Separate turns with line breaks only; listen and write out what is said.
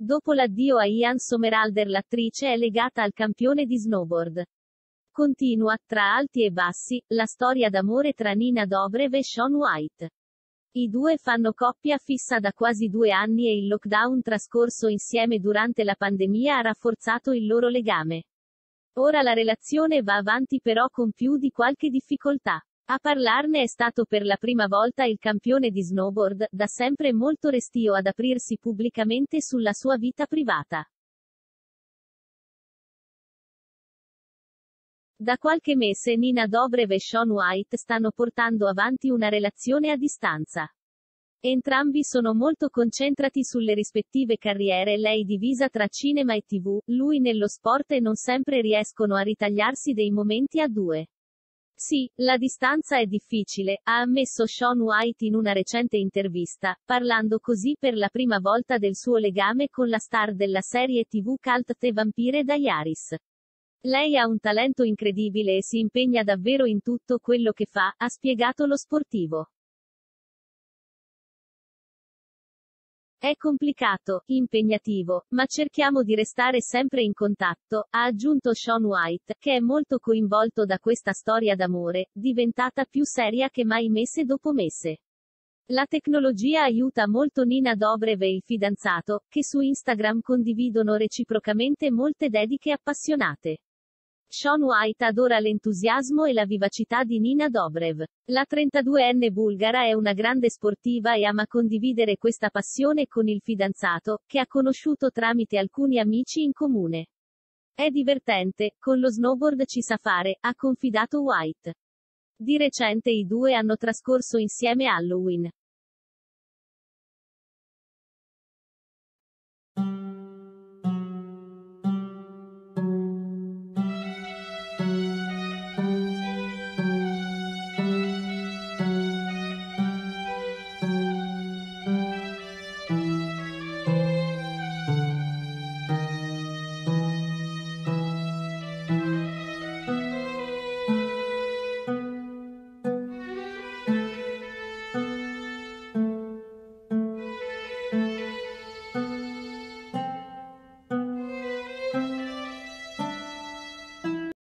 Dopo l'addio a Ian Somerhalder, l'attrice è legata al campione di snowboard. Continua, tra alti e bassi, la storia d'amore tra Nina Dobrev e Shaun White. I due fanno coppia fissa da quasi 2 anni e il lockdown trascorso insieme durante la pandemia ha rafforzato il loro legame. Ora la relazione va avanti però con più di qualche difficoltà. A parlarne è stato per la prima volta il campione di snowboard, da sempre molto restio ad aprirsi pubblicamente sulla sua vita privata. Da qualche mese Nina Dobrev e Shaun White stanno portando avanti una relazione a distanza. Entrambi sono molto concentrati sulle rispettive carriere, lei divisa tra cinema e TV, lui nello sport e non sempre riescono a ritagliarsi dei momenti a due. Sì, la distanza è difficile, ha ammesso Shaun White in una recente intervista, parlando così per la prima volta del suo legame con la star della serie TV cult The Vampire Diaries. Lei ha un talento incredibile e si impegna davvero in tutto quello che fa, ha spiegato lo sportivo. È complicato, impegnativo, ma cerchiamo di restare sempre in contatto, ha aggiunto Shaun White, che è molto coinvolto da questa storia d'amore, diventata più seria che mai mese dopo mese. La tecnologia aiuta molto Nina Dobrev e il fidanzato, che su Instagram condividono reciprocamente molte dediche appassionate. Shaun White adora l'entusiasmo e la vivacità di Nina Dobrev. La 32enne bulgara è una grande sportiva e ama condividere questa passione con il fidanzato, che ha conosciuto tramite alcuni amici in comune. È divertente, con lo snowboard ci sa fare, ha confidato White. Di recente i due hanno trascorso insieme Halloween.